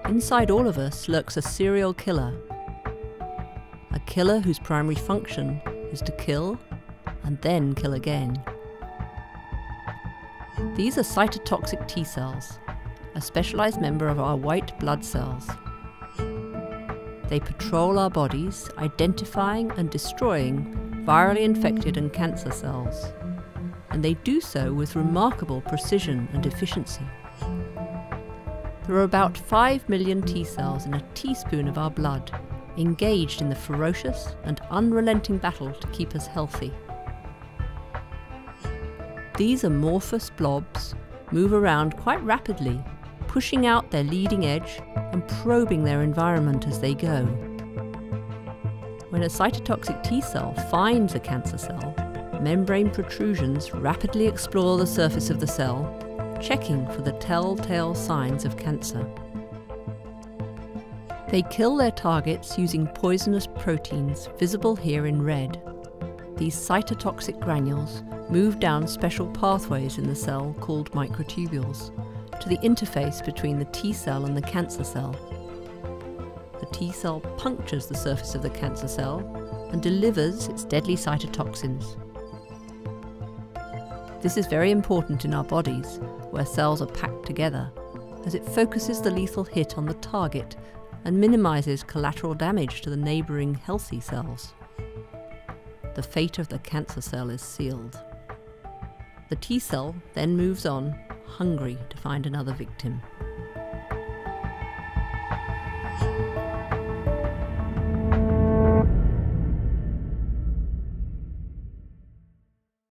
Inside all of us lurks a serial killer. A killer whose primary function is to kill and then kill again. These are cytotoxic T cells, a specialized member of our white blood cells. They patrol our bodies, identifying and destroying virally infected and cancer cells, and they do so with remarkable precision and efficiency. There are about 5 million T cells in a teaspoon of our blood, engaged in the ferocious and unrelenting battle to keep us healthy. These amorphous blobs move around quite rapidly, pushing out their leading edge and probing their environment as they go. When a cytotoxic T cell finds a cancer cell, membrane protrusions rapidly explore the surface of the cell, checking for the telltale signs of cancer. They kill their targets using poisonous proteins visible here in red. These cytotoxic granules move down special pathways in the cell called microtubules to the interface between the T cell and the cancer cell. The T cell punctures the surface of the cancer cell and delivers its deadly cytotoxins. This is very important in our bodies, where cells are packed together, as it focuses the lethal hit on the target and minimises collateral damage to the neighbouring healthy cells. The fate of the cancer cell is sealed. The T cell then moves on, hungry to find another victim.